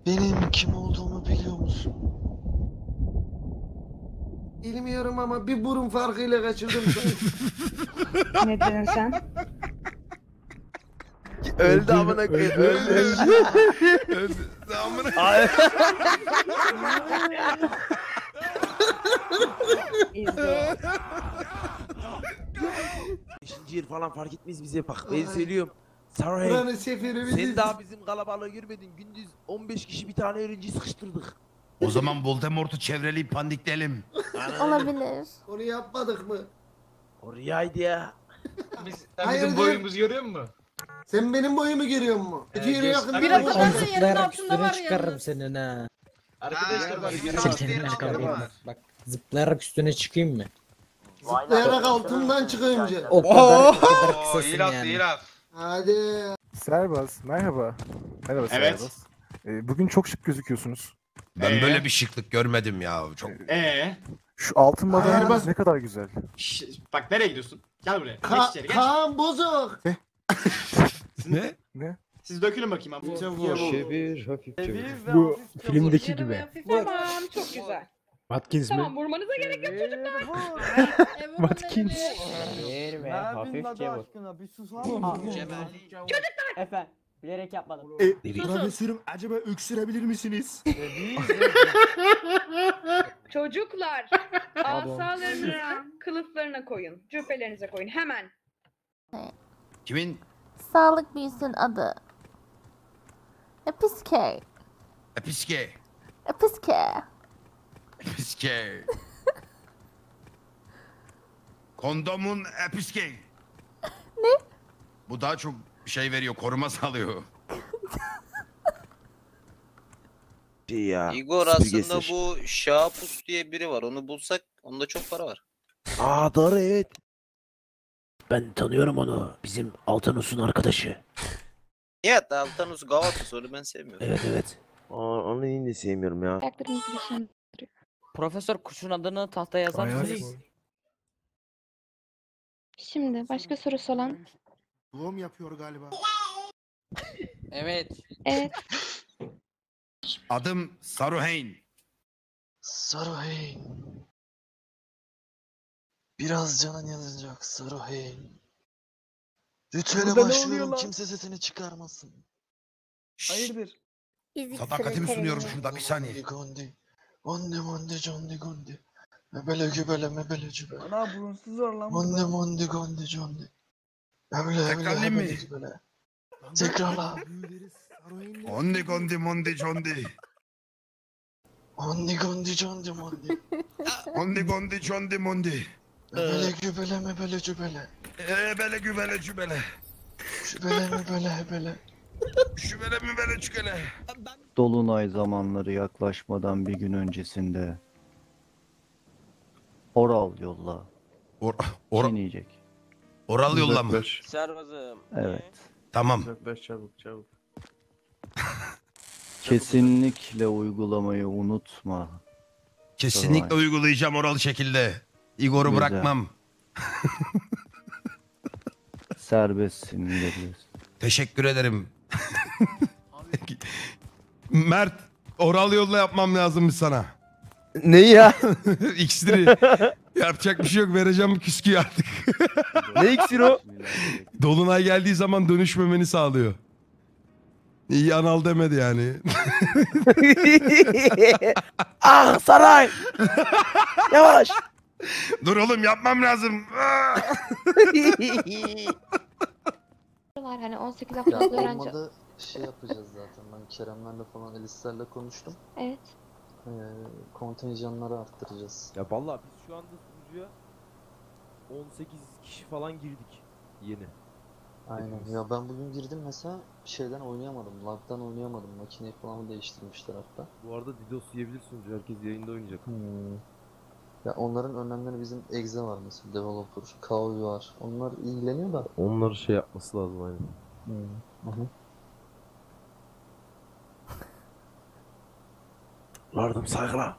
Benim kim olduğumu biliyor musun? Bilmiyorum ama bir burun farkıyla kaçırdım seni. Ne dedin sen? Öldü amına koyayım. Öldü. Öldü. Amına. İzle. Beşinci yer falan fark etmez bize bak. Ben söylüyorum. Saray. Buranın seferi Sen biziz. daha bizim kalabalığı görmedin. Gündüz 15 kişi bir tane öğrenciyi sıkıştırdık. O zaman Voldemort'u çevreleyip pandikleyelim. Olabilir. Onu yapmadık mı? O rüyaydı ya. Sen Hayırdır? bizim boyumuzu görüyor musun? Sen benim boyumu görüyor musun? İki yere geç- yakın. Bir bir dakika, boy. ben de Zıplayarak üstüne çıkarırım senin ha. Arkadaşlar bak. Seninle çıkarırım. Bak zıplayarak üstüne çıkayım mı? Zıplayarak altından çık önce. O kadar kısasın İyi laf, yani. iyi laf. Hadi. Serbaz, merhaba. Merhaba Evet. Serbaz. Bugün çok şık gözüküyorsunuz. Ben böyle bir şıklık görmedim ya. Çok Şu altın Serbaz. madalyonuz ne kadar güzel. Bak nereye gidiyorsun? Gel buraya. Geç içeri geç. Kaan bozuk. ne? Ne? Siz dökülün bakayım abi. Çevir hafifçe. Bu filmdeki gibi. Hafif Tamam çok güzel. Watkins mi? Tamam vurmanıza gerek yok çocuklar. Watkins. Ver hafifçe vur. Efendim bilerek yapmadım. Profesörüm acaba öksürebilir misiniz? Çocuklar asalarınızı kılıflarına koyun. Cübbelerinize koyun hemen. Kimin? Sağlık büyüsün adı. Episke. Episke. Episke. Episke. Kondomun episke. Ne? Bu daha çok şey veriyor, koruma sağlıyor. Ya. Igor aslında bu Şapus diye biri var. Onu bulsak onda çok para var. Aa doğru evet. Ben tanıyorum onu. Bizim Altanus'un arkadaşı. Ya da Altanus Gavatus onu ben sevmiyorum. Evet. Onu yine de sevmiyorum ya. Profesör kuşun adını tahtaya yazar mısınız? Şimdi başka sorusu olan. Doğum yapıyor galiba. Evet. Evet. Adım Saruhain. Saruhain. Biraz canın yanacak Saruhain. Ritüele başlıyorum, kimse sesini çıkarmasın. Hayırdır? Sadakatimi sunuyorum şurada bir saniye. Gondi. Gondi mondi condi gondi. Mebele gübele mebele cübele. Ana burunsuz var lan. Mondi mondi gondi condi. Mebele Tekrarlayayım mebele mı? gübele. Tekrarla. Ondi gondi mondi condi. Mondi gondi condi mondi. Ondi gondi condi mondi. Mebele gübele mebele cübele. Ebele gübele cübele. Şübele mebele hebele. Şübele mübele çükele. Dolunay zamanları yaklaşmadan bir gün öncesinde oral yolla. Çiğneyecek. Oral yolla mı? Servazım. Evet. Tamam. Çabuk. Kesinlikle uygulamayı unutma. Kesinlikle Tamam. uygulayacağım oral şekilde. Igor'u Güzel. bırakmam. Serbestsin gidebilirsin. Teşekkür ederim. Mert, oral yolla yapmam lazımmış sana. Ne ya? İksiri. Yapacak bir şey yok. Vereceğim küsküyü artık. Ne iksir o? Dolunay geldiği zaman dönüşmemeni sağlıyor. İyi anal demedi yani. Ah saray. Yavaş. Dur oğlum yapmam lazım. Hani 18 haftalık öğrenci. Olmadı şey yapacağız zaten. Ben Keremlerle falan Elislerle konuştum. Evet. Kontenjanları arttıracağız. Ya vallahi biz şu anda sunucuya 18 kişi falan girdik yeni. Aynen. Ya ben bugün girdim mesela şeyden oynayamadım. Lag'dan oynayamadım. Makineyi falan değiştirmişler hatta. Bu arada DDoS yiyebilir sunucu. Herkes yayında oynayacak. Ya onların önlemleri bizim Exe var mesela. Developer, Kaoyu var. Onlar ilgileniyor da. Onları şey yapması lazım aynen. Lordum saygılar.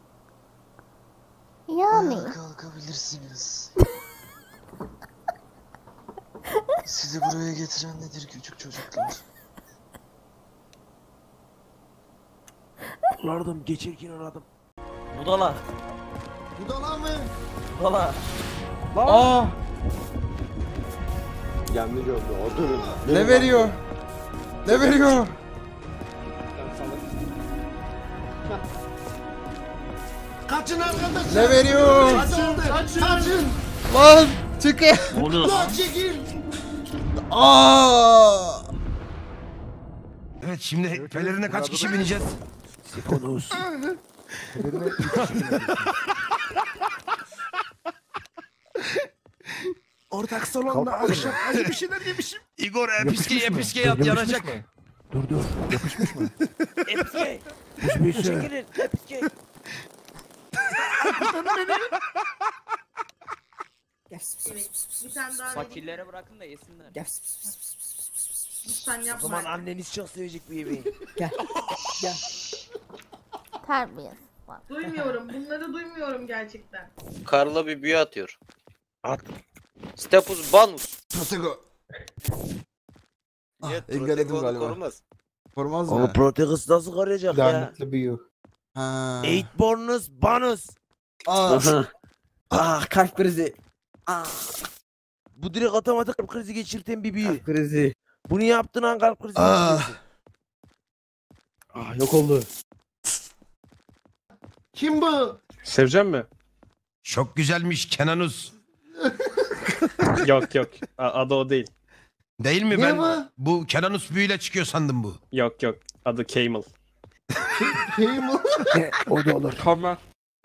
Yani. Ayağa kalkabilirsiniz. Sizi buraya getiren nedir küçük çocuklar? Saklardım, geçerken aradım. Budala. Bu da lan mı? Budala. Aa! Ne veriyor? Ne veriyor? Kaçın arkadaşlar. Ne veriyor? Kaçın. Lan çıkın. Lan çekil. Aa! Evet şimdi pelerine kaç kişi bineceğiz? Sifonus. Ortak salonda akşam acı bir şeyler yemişim. Igor Yapışmış mı? episke yat yanacak. mı? Dur. Yapışmış mı? Episke. Çekilin, episke. Bir tane daha Fakirlere bırakın da yesinler. lütfen O zaman anneniz çok sevecek bu yemeği. Terbiyesiz. Duymuyorum. Bunları duymuyorum gerçekten. Karla bir büyü atıyor. At. Stepus Banus. Protego. Niye? engelledim Protego onu galiba. korumaz. Korumaz Ama Proteus nasıl koruyacak ya? Lanetli büyü. Ha. Eightbornus Banus. Ah kalp krizi. Bu direkt otomatik kalp krizi geçirten bir büyü. Krizi. Bunu yaptığın an kalp krizi Ah. geçirirsin. Yok oldu. Kim bu? Sevecen mi? Çok güzelmiş Kenanus. Yok. Adı o değil. Değil mi? Ne Ben bu? bu Kenanus büyüyle çıkıyor sandım bu. Yok. Adı Camel. Kim bu? O da olur. Tamam.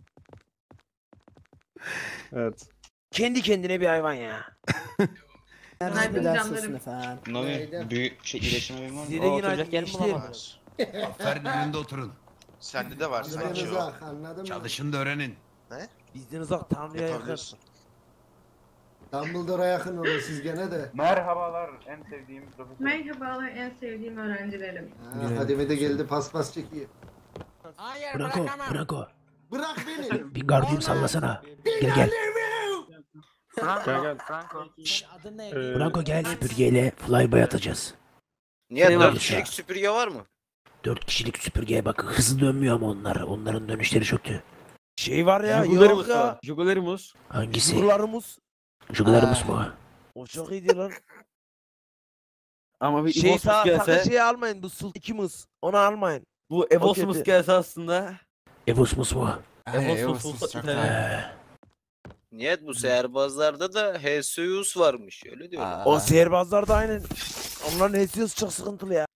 Evet. Kendi kendine bir hayvan ya. iyileşme var mı? Size de günaydın gençler. Aferin önünde oturun. Sende de var Bizden sanki o. uzak, anladın mı? Çalışın da öğrenin. Bizden uzak Tanrı'ya yakın. Yapabilirsin. Dumbledore'a yakın olun siz gene de. Merhabalar en sevdiğim profesör. Merhabalar en sevdiğim öğrencilerim. Ha, Hadime de geldi paspas çekiyor. Hayır Branko. Bırak beni. Bir gardiyan sallasana. Gel. Gel. Adın ne? Branko gel. Süpürgeyle flyby atacağız. Niye var 4 kişilik süpürge var mı? 4 kişilik süpürgeye bak. Hızlı dönmüyor ama onlar. Onların dönüşleri çöktü. Şey var ya. Yok ya. Jugularimus. Hangisi? Jugularımız mı? O çok iyiydi lan. Ama bir Şey Evosmus sakın gelse. şey almayın. Bu Sult 2 mız. Onu almayın. Bu Evosmus gelse aslında. Evosmus mu? Evosmus Niyet bu seherbazlarda da Heseus varmış öyle diyorlar. O sihirbazlar da aynen. Onların Hesios çok sıkıntılı ya.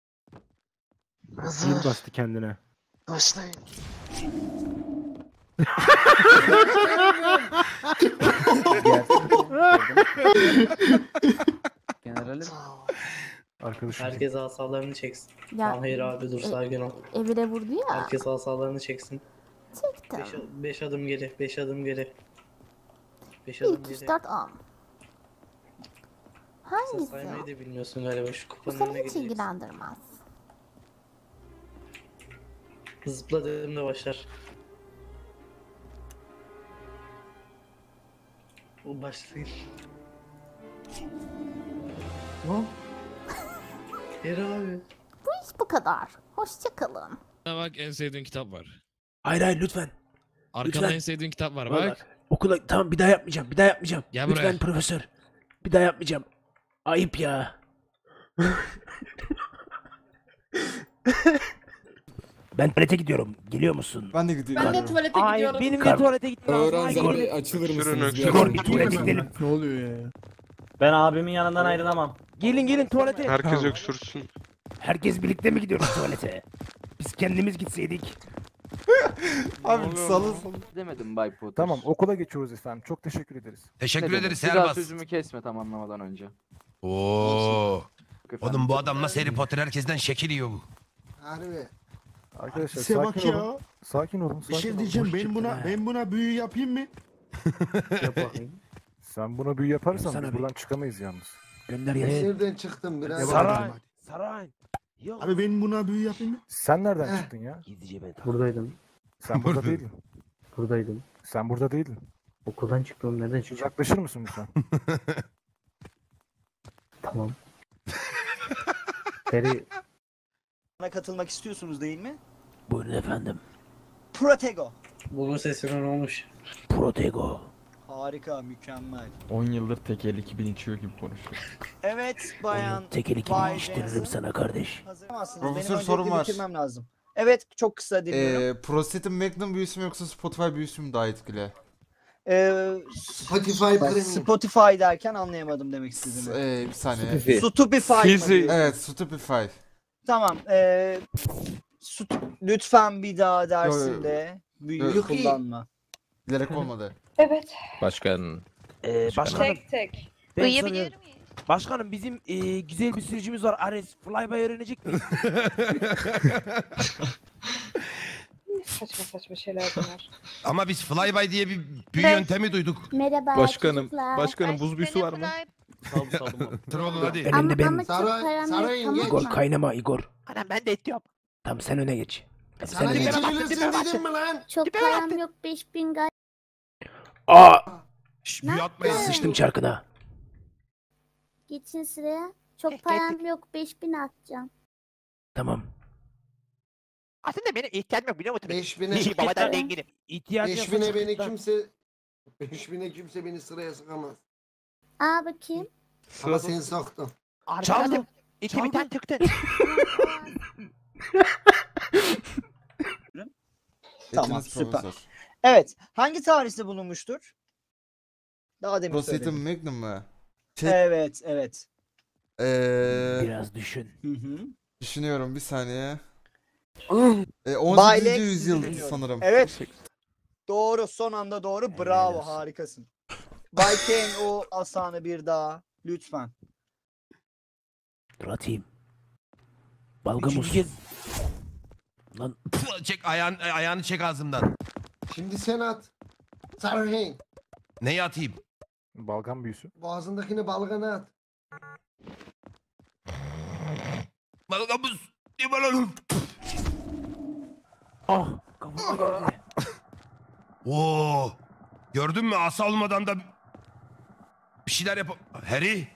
Yıl bastı kendine. Başlayın. Generalim. Arkadaşım. Herkes asalarını çeksin. Ya Hayır abi dur sakin ol. evire vurdu ya. Herkes asalarını çeksin. Çektim. 5 adım geri, 5 adım geri. 5 1, adım 2, 3, geri. 4, 10. Sen Hangisi? saymayı da bilmiyorsun galiba şu Bu kupanın seni önüne hiç gideceksin. ilgilendirmez. Zıpla dedim de başlar. O başlayın. Ne? Geri abi. Bu iş bu kadar. Hoşça kalın. Bak en sevdiğin kitap var. Hayır lütfen. Arkada Lütfen. en sevdiğin kitap var Vallahi. bak. Okula tamam bir daha yapmayacağım. Bir daha yapmayacağım. Gel Lütfen buraya. profesör. Bir daha yapmayacağım. Ayıp ya. Ben tuvalete gidiyorum. Geliyor musun? Ben de gidiyorum. Ben de tuvalete gidiyorum. Benim de tuvalete gitmem lazım. Öğrencileri açılır mısınız? Igor bir tuvalete gidelim. Ne oluyor ya? Ben abimin yanından ayrılamam. Gelin tuvalete. Herkes öksürsün. Herkes birlikte mi gidiyoruz tuvalete? Biz kendimiz gitseydik. Abi salın. Demedim Bay Potter. Tamam okula geçiyoruz efendim. Çok teşekkür ederiz. Teşekkür ederiz Bir daha Serbaz. sözümü kesme tam anlamadan önce. Oo. Oğlum bu adam nasıl Harry Potter herkesten şekil yiyor bu. Harbi. Arkadaşlar Size bak sakin ya. olun. Sakin olun. Bir Sakin şey olun. diyeceğim boş ben çıktı buna ha. ben buna büyü yapayım mı? Yap bakayım. Sen buna büyü yaparsan Sana biz bir- buradan çıkamayız yalnız. Gönder Ben gelsin. nereden çıktım biraz? Saray. Saray. Yok. Abi ben buna büyü yapayım mı? Sen nereden Heh. çıktın ya? Gizlice ben. Buradaydım. Sen burada değildin. Buradaydım. Sen burada değildin. Okuldan çıktım nereden çıktım? Uzaklaşır mısın lütfen? Tamam. Harry Bana katılmak istiyorsunuz değil mi? Buyurun efendim. Protego. Bunun sesine ne olmuş? Protego. Harika, mükemmel. 10 yıldır tekel 2000 içiyor gibi konuşuyor. Evet bayan. Onun tekeli kimi Bay içtiririm Benson. sana kardeş. Hazırlamazsınız. Profesör, Benim sorum öncelikle var. bitirmem lazım. Evet, çok kısa dinliyorum. Prostatin Magnum büyüsü mü yoksa Spotify büyüsü mü daha etkili? Spotify Premium. Spotify derken anlayamadım demek istediğimi. Bir saniye. Stupefy mı Fizi- diyorsun? Evet, Stupefy. Tamam. Lütfen bir daha dersinde büyük Yok. kullanma. Bilerek olmadı. Evet. Başkanım. Başkanım. Tek. Ben soruyorum. Başkanım bizim güzel bir sürücümüz var. Ares flyby öğrenecek mi? Saçma şeyler bunlar. Ama biz flyby diye bir büyü yöntemi duyduk. Merhaba çocuklar. Başkanım buz büyüsü var mı? Trollun hadi. Ama, Önünde ama benim. çok param Sarayın yok, geç. tamam Igor mı? kaynama Igor. Anam ben de et diyorum. Tamam sen öne geç. Sana de- geçebilirsin dedim mi lan? Çok param yok 5000 gay. Aa! Büyü atmayın. Sıçtım çarkına. Geçin sıraya. Çok param yok 5000 atacağım. Tamam. Aslında benim ihtiyacım yok biliyor musun? 5000'e Babadan denginim. İhtiyacın 5000'e beni kimse 5000'e kimse beni sıraya sıkamaz. Aa bakayım. Ama seni soktum. Çaldım. 2000'den çıktın. Tamam, Etiniz süper. profesör. Evet. Hangi tarihte bulunmuştur? Daha demin Prostatin söyledim. Magnum mu? Evet, evet. Biraz düşün. Hı hı. Düşünüyorum bir saniye. Bay 18. Lex yüzyıl dinliyorum. sanırım. Evet. Doğru, son anda doğru. Helal Bravo, olsun. harikasın. Bay Kane o asanı bir daha. Lütfen. Dur atayım. Balgamuz. Lan Çek ayağını çek ağzımdan. Şimdi sen at. Sarayın. Neyi atayım? Balgam büyüsü. Boğazındakini balgana at. Balgamuz. Ne balon? ah kafama geldi. Oo. Gördün mü asa olmadan da bir şeyler yap. Harry.